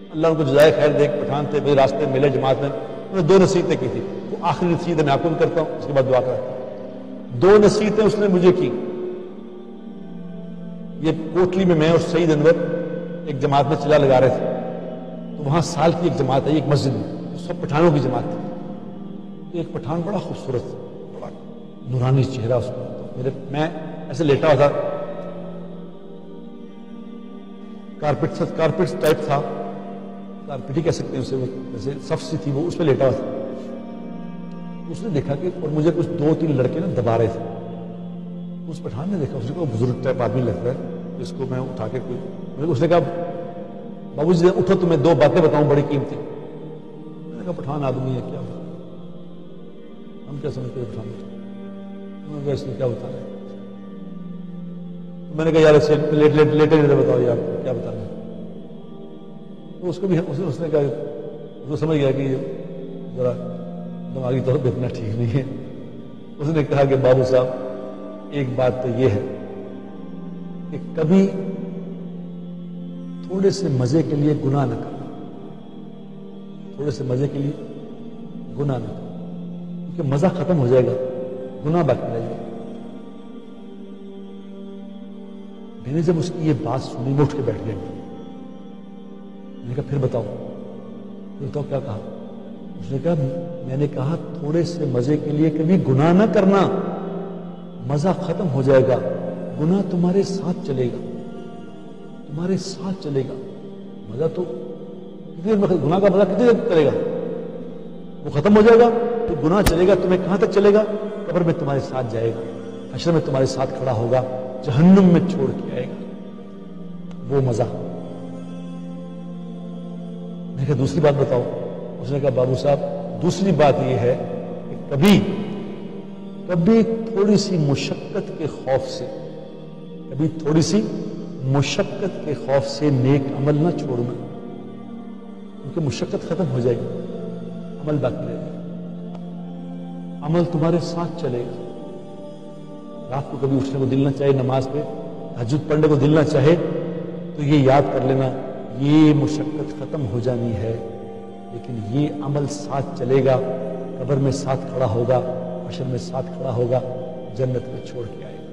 اللہ ان کو جزائے خیر دے. پٹھان تھے, میرے راستے میں ملے جماعت میں, انہوں نے 2 نصیحتیں کی تھی. وہ آخری نصیحت میں آپ کو بھی کرتا ہوں, اس کے بعد دعا کرتا ہوں. 2 نصیحتیں اس نے مجھے کی. یہ کوٹلی میں اور سعید انور ایک جماعت میں چلا لگا رہے تھے, تو وہاں سال کی ایک جماعت ہے ایک مسجد میں, سب پٹھانوں کی جماعت تھی. تو ایک پٹھان بڑا خوبصورت, بڑا نورانی چہرہ اس کا. میں ایسے لیٹا ہوا تھا, کارپیٹ ٹائپ تھا, کارپیٹ ہی کہہ سکتے ہیں اسے, وہ جیسے صف سی تھی, وہ اس پہ لیٹا ہوا تھا. اس نے دیکھا کہ, اور مجھے کچھ 2-3 لڑکے نا دبا رہے تھے. اس پٹھان نے دیکھا, اس کو بزرگ ٹائپ آدمی لگتا ہے, جس کو میں اٹھا کے اس نے کہا بابو جی اٹھو, تمہیں 2 باتیں بتاؤں بڑی قیمتی. میں نے کہا پٹھان آدمی ہے کیا, ہم کیا سمجھتے ہیں پٹھان, اس نے کیا بتا رہے. میں نے کہا یار اسے لیٹے بتاؤ یار کیا بتا رہے. تو اس کو بھی اس نے کہا, وہ سمجھ گیا کہ ذرا دماغی طور پہ اتنا ٹھیک نہیں ہے. اس نے کہا کہ بابو صاحب ایک بات تو یہ ہے کہ کبھی تھوڑے سے مزے کے لیے گناہ نہ کرنا, تھوڑے سے مزے کے لیے گناہ نہ کرنا, کیونکہ مزہ ختم ہو جائے گا, گناہ باقی رہے گا. میں نے جب اس کی یہ بات سنی, میں اٹھ کے بیٹھ گیا. میں نے کہا پھر بتاؤ کیا کہا. اس نے کہا میں نے کہا تھوڑے سے مزے کے لیے کبھی گناہ نہ کرنا, مزہ ختم ہو جائے گا, گناہ تمہارے ساتھ چلے گا, تمہارے ساتھ چلے گا. مزہ تو گناہ کا مزہ کتنی دیر چلے گا, وہ ختم ہو جائے گا. تو گناہ چلے گا, تمہیں کہاں تک چلے گا, قبر میں تمہارے ساتھ جائے گا, حشر میں تمہارے ساتھ کھڑا ہوگا, جہنم میں چھوڑ کے آئے گا وہ مزہ. میں نے کہا دوسری بات بتاؤ. اس نے کہا بابو صاحب دوسری بات یہ ہے کہ کبھی تھوڑی سی مشقت کے خوف سے, کبھی تھوڑی سی مشقت کے خوف سے نیک عمل نہ چھوڑنا, کیونکہ مشقت ختم ہو جائے گی, عمل باقی رہے گا, عمل تمہارے ساتھ چلے گا. رات کو کبھی اٹھنے کو دل نہ چاہے, نماز پہ تہجد پڑھنے کو دل نہ چاہے, تو یہ یاد کر لینا یہ مشقت ختم ہو جانی ہے, لیکن یہ عمل ساتھ چلے گا, قبر میں ساتھ کھڑا ہوگا, حشر میں ساتھ کھڑا ہوگا, جنت میں چھوڑ کے آئے گا.